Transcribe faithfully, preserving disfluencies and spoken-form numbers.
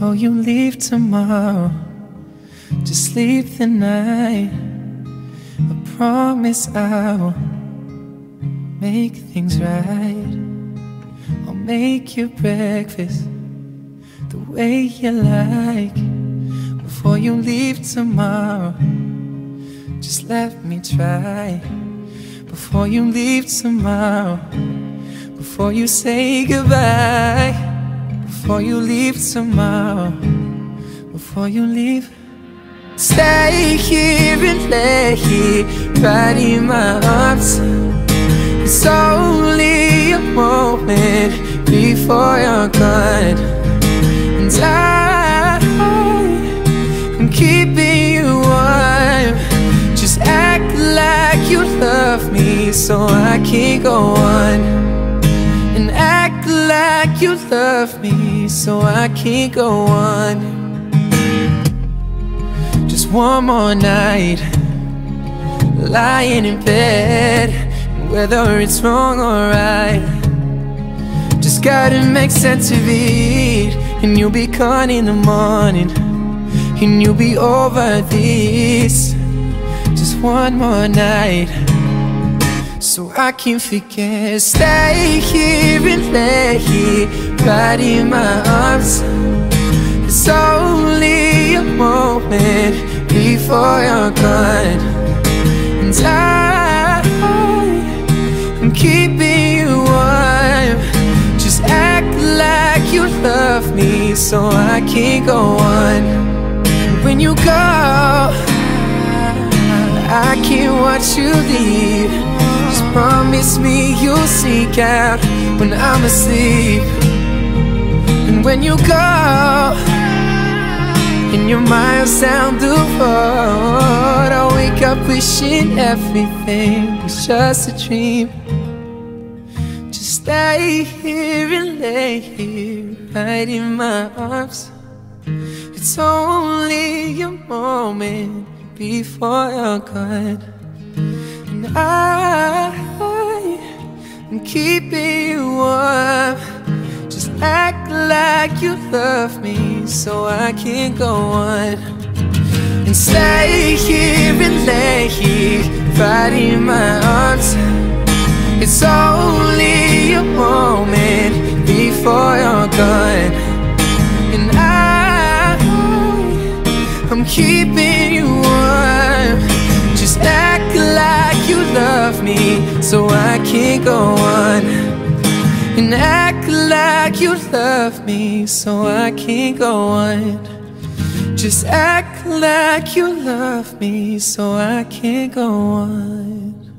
before you leave tomorrow. Just sleep the night. I promise I'll make things right. I'll make you breakfast the way you like. Before you leave tomorrow, just let me try. Before you leave tomorrow, before you say goodbye, before you leave tomorrow, before you leave, stay here and lay here right in my arms. It's only a moment before you're gone, and I am keeping you warm. Just act like you love me so I can go on, and act like you love me so I can go on. Just one more night, lying in bed, and whether it's wrong or right, just gotta make sense of it. And you'll be gone in the morning, and you'll be over this. Just one more night, so I can forget. Stay here and lay here right in my arms. It's only a moment before you're gone, and I am keeping you warm. Just act like you love me so I can go on. When you go, I can't watch you leave. Just promise me you'll seek out when I'm asleep. And when you go, and your miles down the road, I wake up wishing everything was just a dream. Just stay here and lay here right in my arms. It's only a moment before you're gone, and I am keeping you warm. Just act like you love me so I can go on, and stay here and lay here right in my arms. It's only a moment before you're gone, and I I'm keeping you warm. Just act like you love me so I can go on, and act like you love me so I can go on. Just act like you love me so I can go on.